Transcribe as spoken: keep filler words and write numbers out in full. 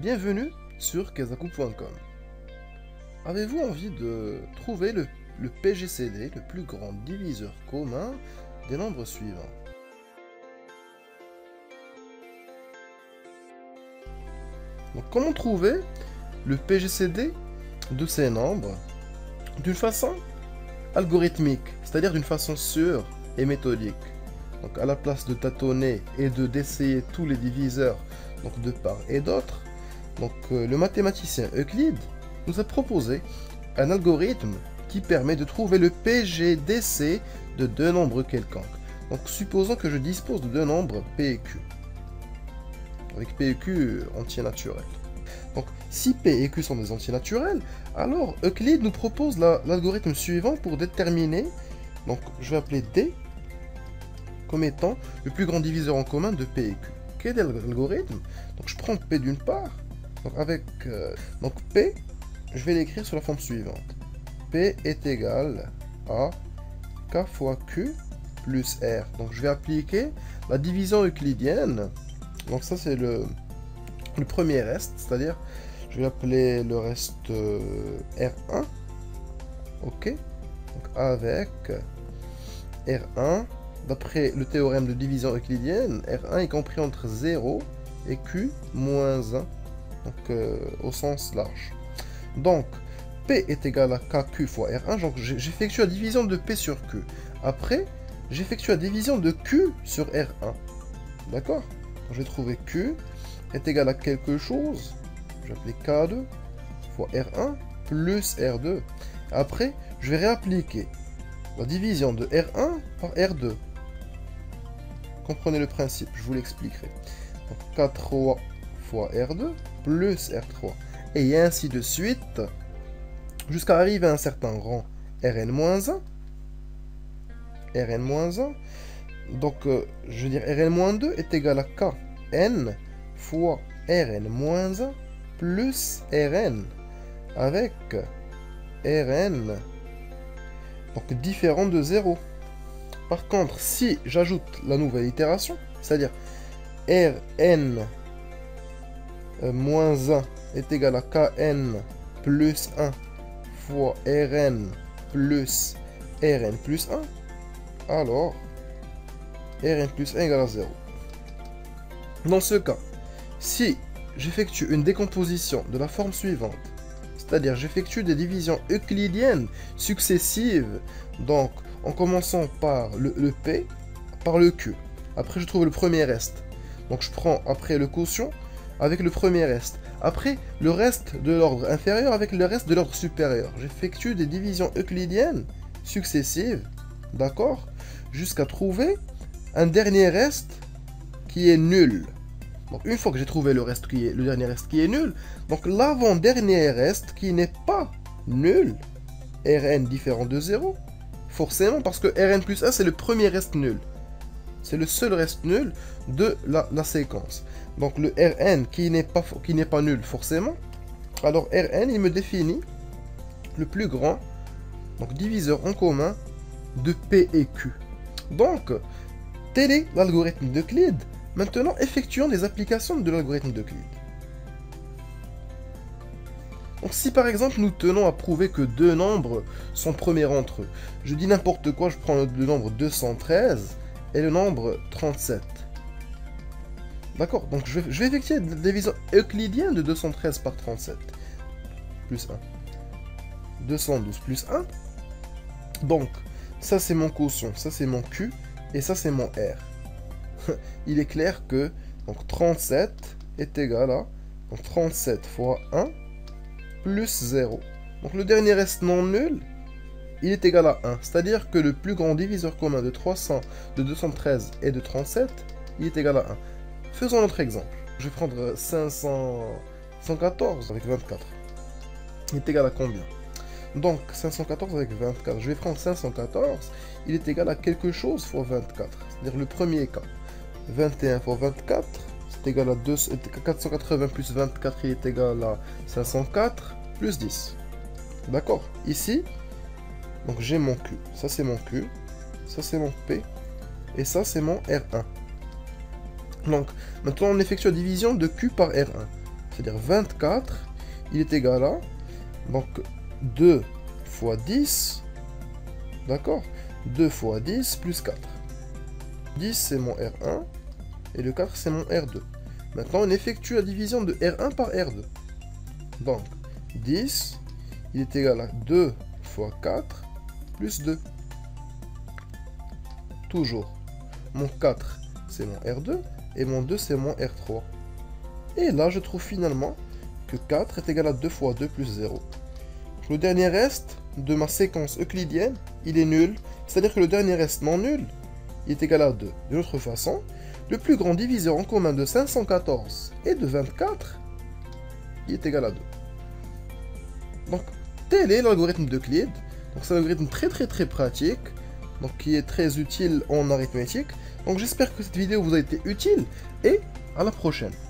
Bienvenue sur Kazaku point com. Avez-vous envie de trouver le, le P G C D, le plus grand diviseur commun des nombres suivants? Donc, comment trouver le P G C D de ces nombres d'une façon algorithmique, c'est-à-dire d'une façon sûre et méthodique? Donc, à la place de tâtonner et de d'essayer tous les diviseurs donc de part et d'autre, donc euh, le mathématicien Euclide nous a proposé un algorithme qui permet de trouver le P G D C de deux nombres quelconques. Donc, supposons que je dispose de deux nombres P et Q, avec P et Q entiers naturels. Donc, si P et Q sont des entiers naturels, alors Euclide nous propose l'algorithme suivant pour déterminer, donc je vais appeler D comme étant le plus grand diviseur en commun de P et Q. Quel est l'algorithme? Donc, je prends P d'une part, donc avec euh, donc P, je vais l'écrire sur la forme suivante. P est égal à K fois Q plus R. Donc, je vais appliquer la division euclidienne. Donc, ça, c'est le, le premier reste, c'est-à-dire, je vais appeler le reste euh, R un. OK. Donc, avec R un, d'après le théorème de division euclidienne, R un est compris entre zéro et Q moins un, donc euh, au sens large. Donc, P est égal à K Q fois R un, donc j'effectue la division de P sur Q. Après, j'effectue la division de Q sur R un. D'accord? Je vais trouver Q est égal à quelque chose, je vais appeler K deux fois R un plus R deux. Après, je vais réappliquer la division de R un par R deux. Comprenez le principe, je vous l'expliquerai. K trois fois R deux plus R trois. Et ainsi de suite, jusqu'à arriver à un certain rang Rn moins un. Rn moins un. Donc, euh, je veux dire, Rn moins deux est égal à Kn fois Rn moins un plus Rn. Avec Rn donc différent de zéro. Par contre, si j'ajoute la nouvelle itération, c'est-à-dire Rn euh, moins un est égal à Kn plus un fois Rn plus Rn plus un, alors Rn plus un égale à zéro. Dans ce cas, si j'effectue une décomposition de la forme suivante, c'est-à-dire j'effectue des divisions euclidiennes successives, donc en commençant par le, le P, par le Q. Après, je trouve le premier reste. Donc, je prends après le quotient avec le premier reste. Après, le reste de l'ordre inférieur avec le reste de l'ordre supérieur. J'effectue des divisions euclidiennes successives, d'accord, jusqu'à trouver un dernier reste qui est nul. Donc, une fois que j'ai trouvé le, reste qui est, le dernier reste qui est nul, donc l'avant-dernier reste qui n'est pas nul, Rn différent de zéro, forcément, parce que Rn plus un, c'est le premier reste nul. C'est le seul reste nul de la, la séquence. Donc, le Rn qui n'est pas, qui n'est pas nul, forcément. Alors, Rn, il me définit le plus grand donc, diviseur en commun de P et Q. Donc, tel est l'algorithme d'Euclide. Maintenant, effectuons des applications de l'algorithme d'Euclide. Donc, si par exemple nous tenons à prouver que deux nombres sont premiers entre eux, je dis n'importe quoi, je prends le nombre deux cent treize et le nombre trente-sept. D'accord? Donc je vais, je vais effectuer la division euclidienne de deux cent treize par trente-sept. Plus un. deux cent douze plus un. Donc, ça c'est mon quotient, ça c'est mon Q, et ça c'est mon R. Il est clair que donc, trente-sept est égal à donc, trente-sept fois un plus zéro. Donc le dernier reste non nul, il est égal à un. C'est-à-dire que le plus grand diviseur commun de trois cents, de deux cent treize et de trente-sept, il est égal à un. Faisons notre exemple. Je vais prendre cinq cent quatorze avec vingt-quatre. Il est égal à combien? Donc cinq cent quatorze avec vingt-quatre. Je vais prendre cinq cent quatorze, il est égal à quelque chose fois vingt-quatre. C'est-à-dire le premier cas. vingt et un fois vingt-quatre, c'est égal à deux, quatre cent quatre-vingts plus vingt-quatre, il est égal à cinq cent quatre plus dix. D'accord? Ici, donc j'ai mon Q. Ça c'est mon Q, ça c'est mon P, et ça c'est mon R un. Donc, maintenant on effectue la division de Q par R un. c'est-à-dire vingt-quatre, il est égal à, donc, deux fois dix, d'accord, deux fois dix plus quatre. dix, c'est mon R un, et le quatre, c'est mon R deux. Maintenant, on effectue la division de R un par R deux. Donc, dix, il est égal à deux fois quatre plus deux. Toujours, mon quatre, c'est mon R deux, et mon deux, c'est mon R trois. Et là, je trouve finalement que quatre est égal à deux fois deux plus zéro. Le dernier reste de ma séquence euclidienne, il est nul. C'est-à-dire que le dernier reste non nul, il est égal à deux. D'une autre façon, le plus grand diviseur en commun de cinq cent quatorze et de vingt-quatre, il est égal à deux. Donc, tel est l'algorithme d'Euclide. Donc, c'est un algorithme très très très pratique, donc qui est très utile en arithmétique. Donc, j'espère que cette vidéo vous a été utile, et à la prochaine.